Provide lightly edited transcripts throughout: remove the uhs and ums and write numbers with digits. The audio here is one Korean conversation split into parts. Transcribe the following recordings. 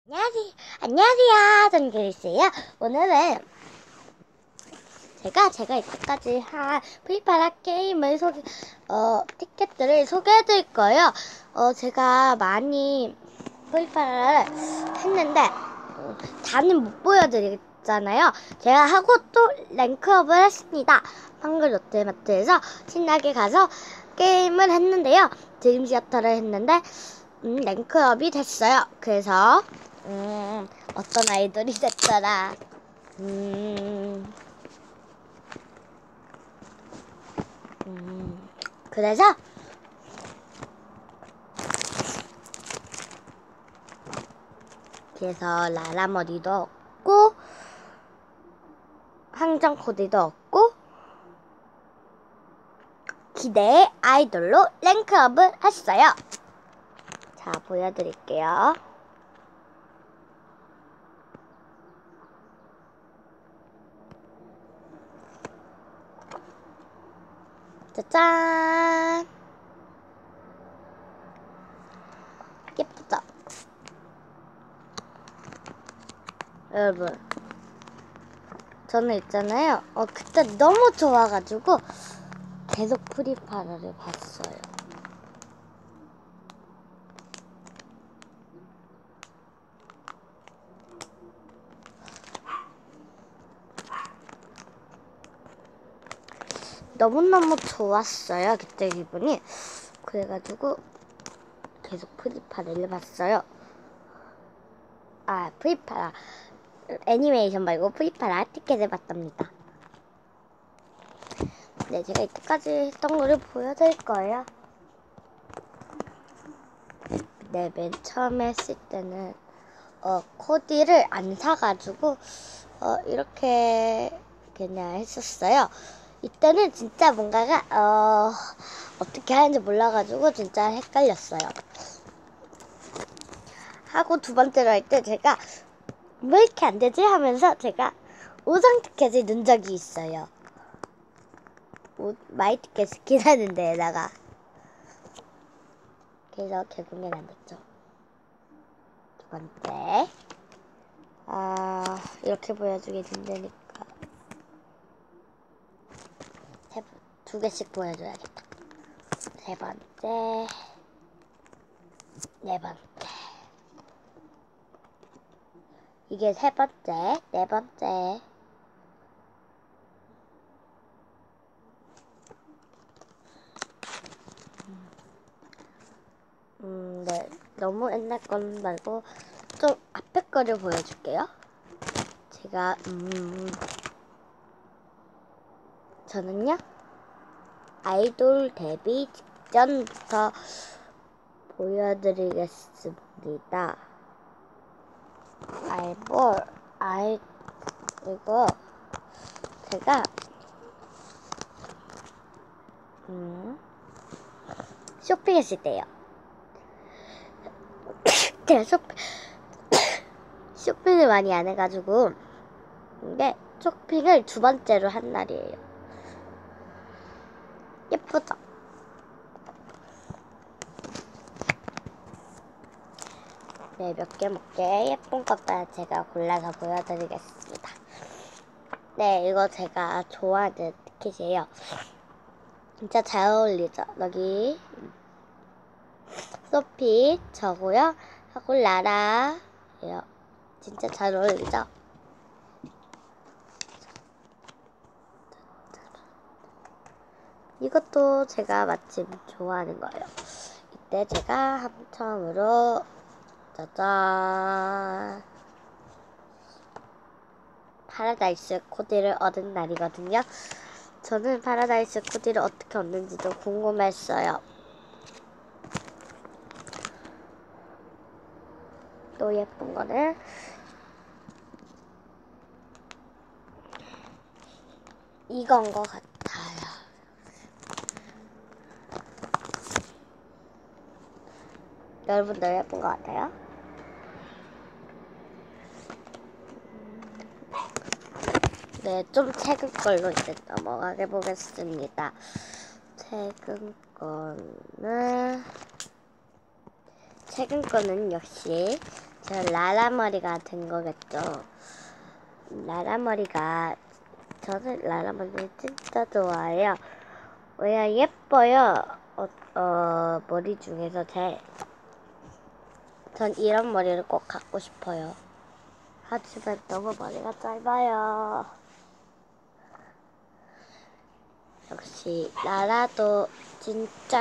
안녕하세요. 저는 그리스예요. 오늘은 제가 이때까지 한 프리파라 게임을 티켓들을 소개해드릴 거예요. 제가 많이 프리파라를 했는데, 다는 못 보여드렸잖아요. 제가 하고 또 랭크업을 했습니다. 한글 롯데마트에서 신나게 가서 게임을 했는데요. 드림시어터를 했는데, 랭크업이 됐어요. 그래서, 어떤 아이돌이 됐더라. 그래서 라라머리도 얻고 항정 코디도 얻고 기대의 아이돌로 랭크업을 했어요. 자, 보여드릴게요. 짜잔! 예쁘죠? 여러분, 저는 있잖아요. 그때 너무 좋아가지고 계속 프리파라를 봤어요. 너무너무 좋았어요. 그때 기분이. 그래가지고 계속 프리파라를 봤어요. 프리파라 애니메이션 말고 프리파라 티켓을 봤답니다. 네, 제가 이때까지 했던 거를 보여드릴 거예요. 네, 맨 처음에 했을 때는 코디를 안 사가지고 이렇게 그냥 했었어요. 이때는 진짜 뭔가가 어떻게 하는지 몰라가지고 진짜 헷갈렸어요. 하고 두 번째로 할 때 제가 왜 이렇게 안 되지 하면서 제가 우상 티켓을 넣은 적이 있어요. 마이 티켓을 기다리는 데에다가. 그래서 결국엔 안 됐죠. 두 번째. 이렇게 보여주게 된다니까. 두 개씩 보여줘야겠다. 세 번째. 네 번째. 이게 세 번째. 네 번째. 네. 너무 옛날 건 말고 좀 앞에 거를 보여줄게요. 제가 저는요 아이돌 데뷔 직전부터 보여드리겠습니다. 이거 제가 쇼핑했을 때요. 제가 쇼핑을 많이 안 해가지고 근데 쇼핑을 두 번째로 한 날이에요. 예쁘죠? 네, 몇 개 예쁜 것들 제가 골라서 보여드리겠습니다. 네, 이거 제가 좋아하는 티켓이에요. 진짜 잘 어울리죠? 여기 소피 저고요. 하고 라라예요. 진짜 잘 어울리죠? 이것도 제가 마침 좋아하는 거예요. 이때 제가 처음으로 짜잔 파라다이스 코디를 얻은 날이거든요. 저는 파라다이스 코디를 어떻게 얻는지도 궁금했어요. 또 예쁜 거는 이건 것 같아요. 여러분들 예쁜 것 같아요? 네, 좀 최근 걸로 이제 넘어가게 보겠습니다. 최근 거는 역시 저 라라머리가 된 거겠죠. 라라머리가, 저는 라라머리를 진짜 좋아해요. 왜냐, 예뻐요. 머리 중에서 전 이런 머리를 꼭 갖고 싶어요. 하지만 너무 머리가 짧아요. 역시 라라도 진짜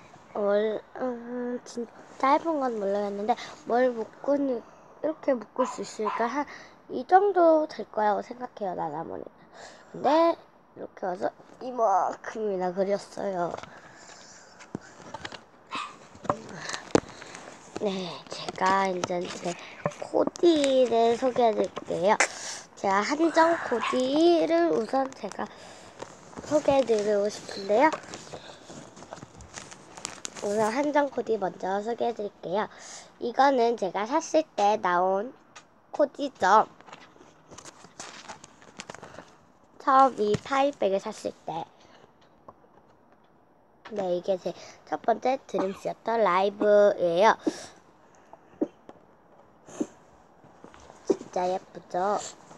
짧은 건 몰라였는데 뭘 이렇게 묶을 수 있을까? 한 이 정도 될 거라고 생각해요, 라라머리. 근데 이렇게 와서 이만큼이나 그렸어요. 네, 제가 이제 제 코디를 소개해드릴게요. 제가 한정 코디를 우선 제가 소개해드리고 싶은데요. 우선 한정 코디 먼저 소개해드릴게요. 이거는 제가 샀을 때 나온 코디죠. 처음 이 파이백을 샀을 때. 네, 이게 제 첫 번째 드림시어터 라이브예요. 진짜 예쁘죠?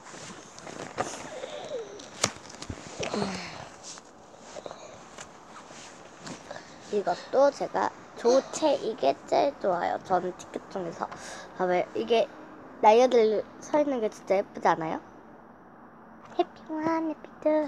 이것도 제가 이게 제일 좋아요. 저는 티켓 중에서. 봐봐요. 이게 나이어들 서 있는 게 진짜 예쁘지 않아요? 해피원 해피드.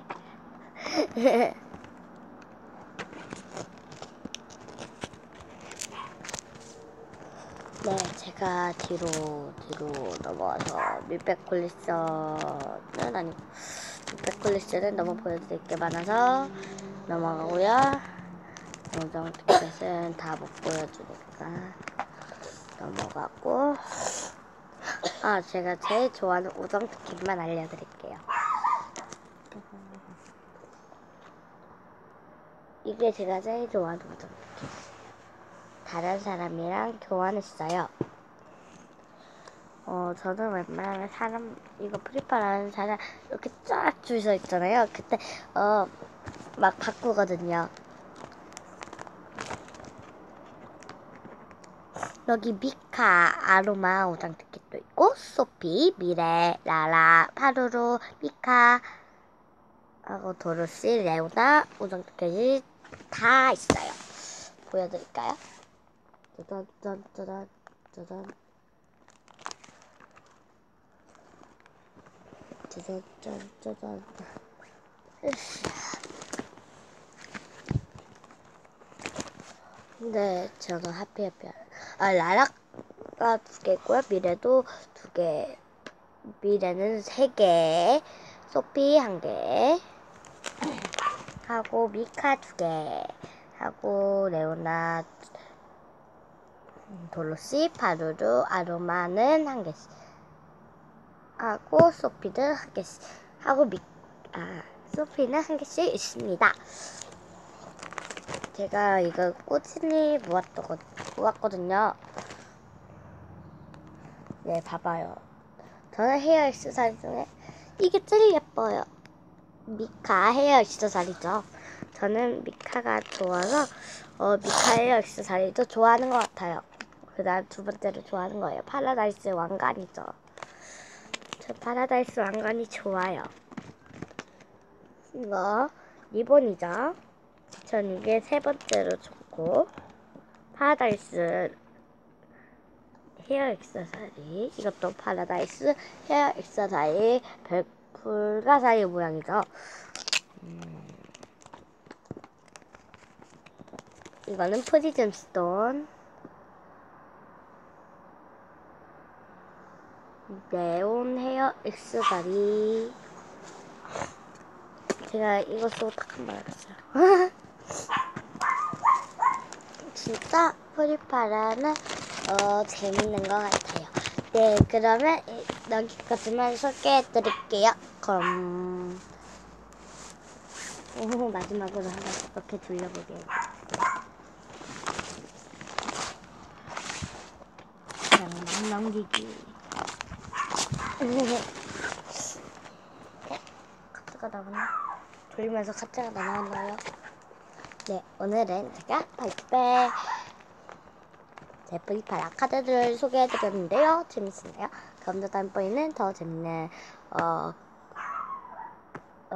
네, 제가 뒤로 넘어와서 밀백콜리션은 아니고 밀백콜리션은 너무 보여드릴 게 많아서 넘어가고요. 우정 티켓은 다 못 보여주니까 넘어가고, 제가 제일 좋아하는 우정 티켓만 알려드릴게요. 이게 제가 제일 좋아하는 우정 티켓이에요. 다른 사람이랑 교환했어요. 저는 웬만하면 이거 프리파라는 사람 이렇게 쫙 줄 서 있잖아요. 그때 막 바꾸거든요. 여기 미카 아로마 우정 티켓도 있고, 소피, 미래, 라라, 파루루, 미카 하고 도로시, 레오나 우정 티켓이 다 있어요. 보여드릴까요? 짜잔. 네, 저는 해피. 라라가 2개 있고요. 미래도 2개. 미래는 3개. 소피 1개. 하고 미카 2개. 하고 레오나, 돌로시, 파루루, 아로마는 1개씩. 하고 소피도 1개씩. 하고 소피는 1개씩 있습니다. 제가 이거 꾸준히 모았거든요. 네, 봐봐요. 저는 헤어 액세서리 중에 이게 제일 예뻐요. 미카 헤어 액세서리죠. 저는 미카가 좋아서 미카 헤어 액세서리도 좋아하는 것 같아요. 그 다음 2번째로 좋아하는 거예요. 파라다이스 왕관이죠. 저 파라다이스 왕관이 좋아요. 이거 리본이죠. 전 이게 3번째로 좋고, 파라다이스 헤어 액세서리, 이것도 파라다이스 헤어 액세서리 불가사리 모양이죠. 이거는 프리즘 스톤, 네온 헤어 액세서리. 제가 이거 쓰고 딱 한 번 알았어요. 진짜 프리파라는 재밌는 것 같아요. 네, 그러면 여기까지만 소개해드릴게요. 그럼 마지막으로 한번 이렇게 돌려보게 해요. 그냥 넘기기. 카트가 나오나? 돌리면서 카트가 나왔나요? 네, 오늘은 제가 제 프리파이어 카드들을 소개해드렸는데요. 재밌었나요? 그럼 다음번에는 더 재밌는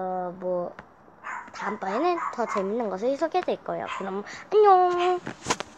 다음번에는 더 재밌는 것을 소개해드릴 거예요. 그럼 안녕.